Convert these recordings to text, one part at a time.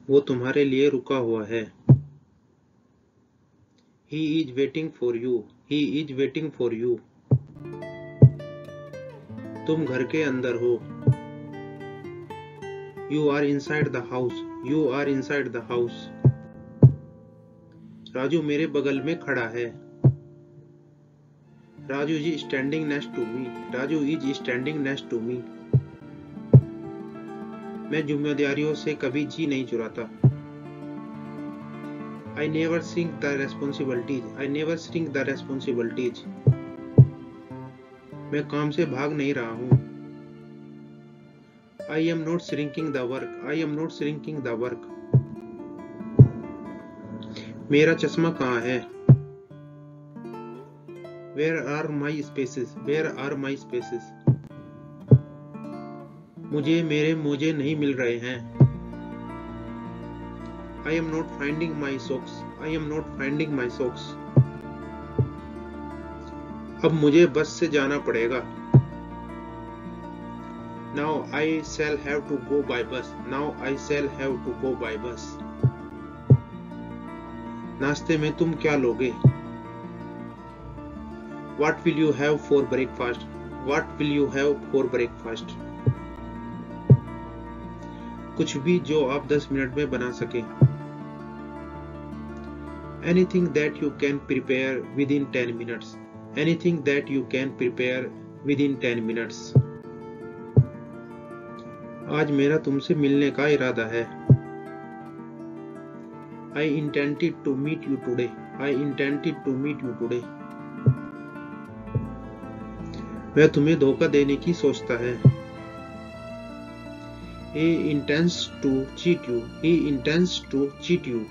वो तुम्हारे लिए रुका हुआ है। He is waiting for you. He is waiting for you. तुम घर के अंदर हो। You are inside the house. You are inside the house. Raju मेरे बगल में खड़ा है। Raju is standing next to me. Raju is standing next to me. मैं जिम्मेदारियों से कभी जी नहीं चुराता। I never shrink the responsibilities. I never shrink the responsibilities. मैं काम से भाग नहीं रहा हूँ। I am not shrinking the work. I am not shrinking the work. मेरा चश्मा कहाँ है? Where are my spaces? Where are my spaces? मुझे मेरे मोजे नहीं मिल रहे हैं। I am not finding my socks. I am not finding my socks. अब मुझे बस से जाना पड़ेगा। Now I shall have to go by bus. Now I shall have to go by bus. नाश्ते में तुम क्या लोगे? What will you have for breakfast? What will you have for breakfast? कुछ भी जो आप 10 मिनट में बना सके। Anything that you can prepare within 10 minutes. Anything that you can prepare within 10 minutes. आज मेरा तुमसे मिलने का इरादा है। I intended to meet you today. I intended to meet you today. वह तुम्हें धोखा देने की सोचता है। He intends to cheat you. He intends to cheat you.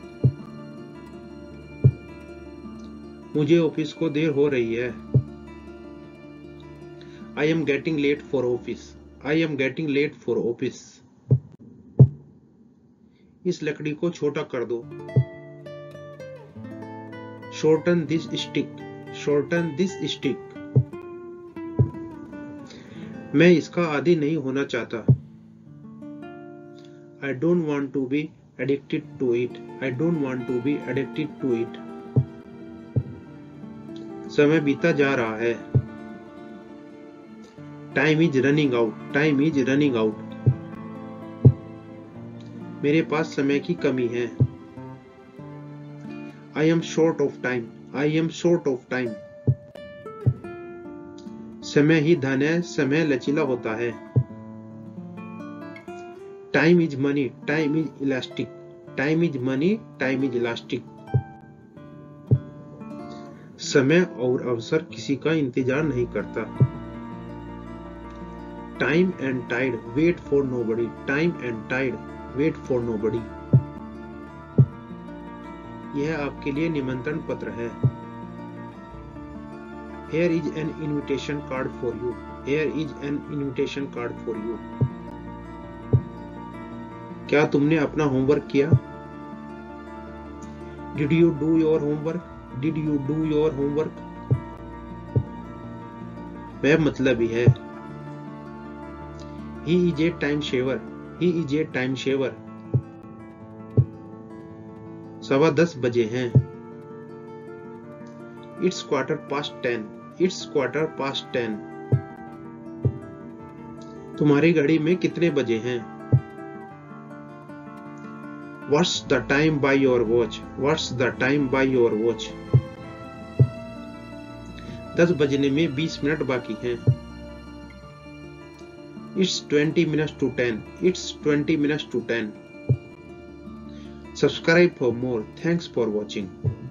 मुझे ऑफिस को देर हो रही है। I am getting late for office. I am getting late for office. इस लकड़ी को छोटा कर दो। Shorten this stick. Shorten this stick. मैं इसका आदी नहीं होना चाहता। I don't want to be addicted to it. I don't want to be addicted to it. समय बीता जा रहा है। Time is running out. Time is running out. मेरे पास समय की कमी है। I am short of time. I am short of time. समय ही धन है, समय लचीला होता है। Time is money. Time is elastic. Time is money. Time is elastic. समय और अवसर किसी का इंतजार नहीं करता। Time and tide wait for nobody. Time and tide wait for nobody. यह आपके लिए निमंत्रण पत्र है। Here is an invitation card for you. Here is an invitation card for you. क्या तुमने अपना होमवर्क किया? Did you do your homework? Did you do your homework? वह मतलबी है। He is a time saver. He is a time saver. 10:15 बजे हैं। It's 10:15. It's 10:15. तुम्हारी घड़ी में कितने बजे हैं? What's the time by your watch? What's the time by your watch? 10 बजने में 20 मिनट बाकी हैं। It's 20 minutes to 10. It's 20 minutes to 10. Subscribe for more. Thanks for watching.